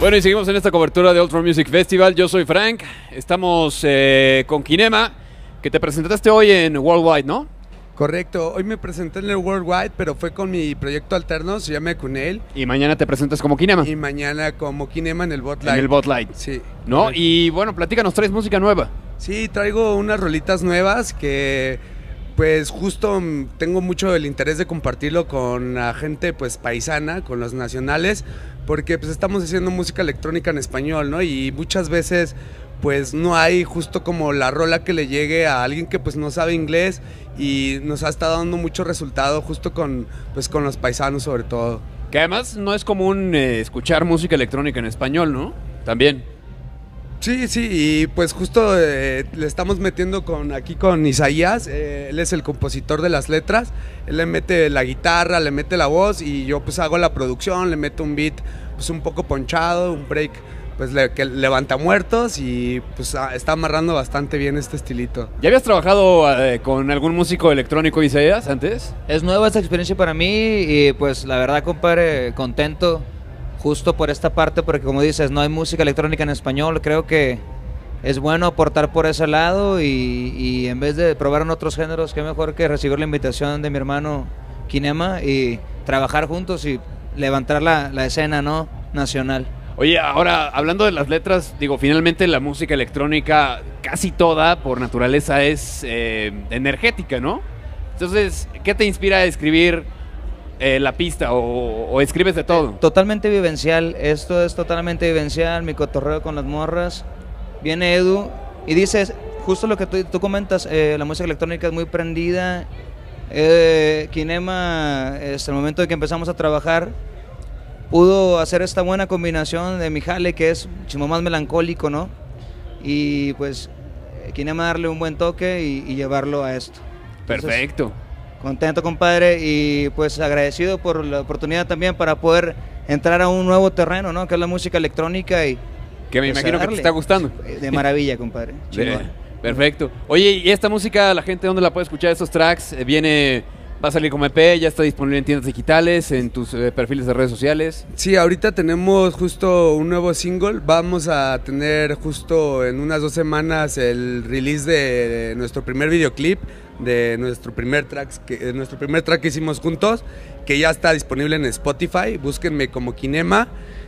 Bueno, y seguimos en esta cobertura de Ultra Music Festival. Yo soy Frank, estamos con Kinema, que te presentaste hoy en Worldwide, ¿no? Correcto, hoy me presenté en el Worldwide, pero fue con mi proyecto alterno, se llama Kunel. Y mañana te presentas como Kinema. Y mañana como Kinema en el Botlight. En el Botlight. Sí. ¿No? Correcto. Y bueno, platícanos, traes música nueva. Sí, traigo unas rolitas nuevas que pues justo tengo mucho el interés de compartirlo con la gente pues paisana, con los nacionales, porque pues estamos haciendo música electrónica en español, ¿no? Y muchas veces pues no hay justo como la rola que le llegue a alguien que pues no sabe inglés, y nos ha estado dando mucho resultado justo con pues con los paisanos sobre todo. Que además no es común escuchar música electrónica en español, ¿no? También. Sí, sí, y pues justo le estamos metiendo aquí con Isaías, él es el compositor de las letras, él le mete la guitarra, le mete la voz y yo pues hago la producción, le meto un beat pues un poco ponchado, un break pues que levanta muertos, y pues está amarrando bastante bien este estilito. ¿Ya habías trabajado con algún músico electrónico, Isaías, antes? Es nueva esta experiencia para mí y pues la verdad, compadre, contento justo por esta parte, porque como dices, no hay música electrónica en español. Creo que es bueno aportar por ese lado y en vez de probar en otros géneros, qué mejor que recibir la invitación de mi hermano Kinema y trabajar juntos y levantar la escena, ¿no?, nacional. Oye, ahora, hablando de las letras, digo, finalmente la música electrónica, casi toda, por naturaleza, es energética, ¿no? Entonces, ¿qué te inspira a escribir la pista o escribes de todo? Totalmente vivencial, esto es totalmente vivencial, mi cotorreo con las morras. Viene Edu y dices, justo lo que tú comentas, la música electrónica es muy prendida. Kinema, el momento de que empezamos a trabajar, pudo hacer esta buena combinación de mi jale, que es muchísimo más melancólico, ¿no? Y pues Kinema darle un buen toque y llevarlo a esto. Entonces, perfecto. Contento, compadre, y pues agradecido por la oportunidad también para poder entrar a un nuevo terreno, ¿no?, que es la música electrónica, y que me imagino que te está gustando. De maravilla, compadre. Perfecto. Oye, ¿y esta música, la gente dónde la puede escuchar? Estos tracks, va a salir como EP, ya está disponible en tiendas digitales, en tus perfiles de redes sociales. Sí, ahorita tenemos justo un nuevo single. Vamos a tener justo en unas 2 semanas el release de nuestro primer videoclip, de nuestro primer track que hicimos juntos, que ya está disponible en Spotify. Búsquenme como Kinema,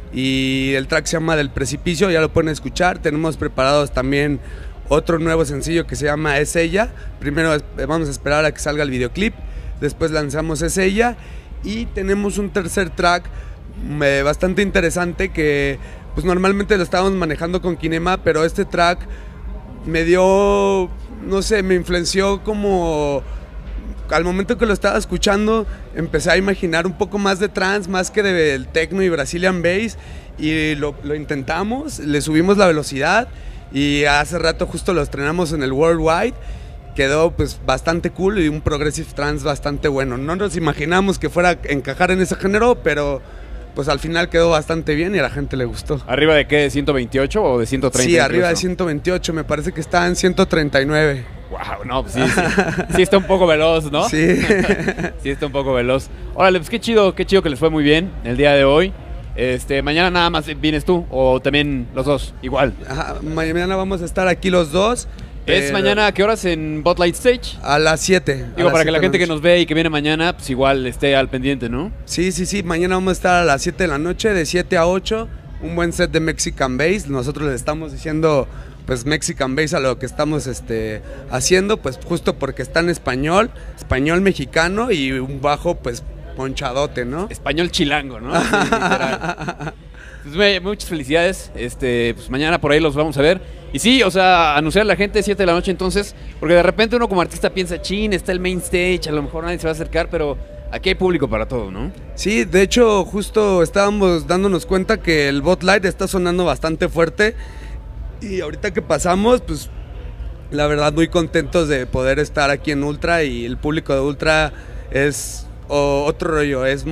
y el track se llama Del Precipicio, ya lo pueden escuchar. Tenemos preparados también otro nuevo sencillo que se llama Es Ella. Primero vamos a esperar a que salga el videoclip, después lanzamos Es Ella, y tenemos un tercer track bastante interesante que pues normalmente lo estábamos manejando con Kinema, pero este track me dio, no sé, me influenció como al momento que lo estaba escuchando, empecé a imaginar un poco más de trance, más que del techno y Brazilian bass, y lo intentamos, le subimos la velocidad, y hace rato justo lo estrenamos en el Worldwide. Quedó pues bastante cool y un progressive trance bastante bueno. No nos imaginamos que fuera a encajar en ese género, pero pues al final quedó bastante bien y a la gente le gustó. ¿Arriba de qué? ¿De 128 o de 130? Sí, arriba de 128, me parece que está en 139. Wow, no, pues sí, sí está un poco veloz, ¿no? Sí. Sí está un poco veloz. Órale, pues qué chido que les fue muy bien el día de hoy. Mañana nada más vienes tú, o también los dos, igual. Ajá, mañana vamos a estar aquí los dos. ¿Es mañana a qué horas en Botlight Stage? A las 7. Digo, para que la gente que nos ve y que viene mañana, pues igual esté al pendiente, ¿no? Sí, mañana vamos a estar a las 7 de la noche, de 7 a 8, un buen set de Mexican Bass. Nosotros le estamos diciendo pues Mexican Bass a lo que estamos haciendo, pues justo porque está en español mexicano, y un bajo pues ponchadote, ¿no? Español chilango, ¿no? Sí, literal. Pues muchas felicidades, pues mañana por ahí los vamos a ver. Y sí, o sea, anunciar a la gente 7 de la noche entonces, porque de repente uno como artista piensa, chin, está el main stage, a lo mejor nadie se va a acercar, pero aquí hay público para todo, ¿no? Sí, de hecho, justo estábamos dándonos cuenta que el Botlight está sonando bastante fuerte, y ahorita que pasamos, pues la verdad muy contentos de poder estar aquí en Ultra, y el público de Ultra es otro rollo, es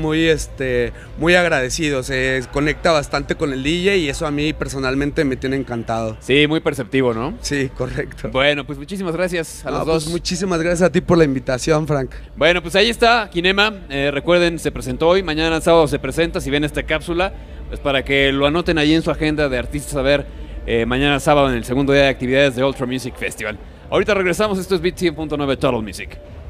muy agradecido, se conecta bastante con el DJ, y eso a mí personalmente me tiene encantado. Sí, muy perceptivo, ¿no? Sí, correcto. Bueno, pues muchísimas gracias a los dos. Pues muchísimas gracias a ti por la invitación, Frank. Bueno, pues ahí está Kinema, recuerden, se presentó hoy, mañana sábado se presenta, si ven esta cápsula, Es para que lo anoten ahí en su agenda de artistas a ver mañana sábado en el segundo día de actividades de Ultra Music Festival. Ahorita regresamos, esto es Beat 100.9 Total Music.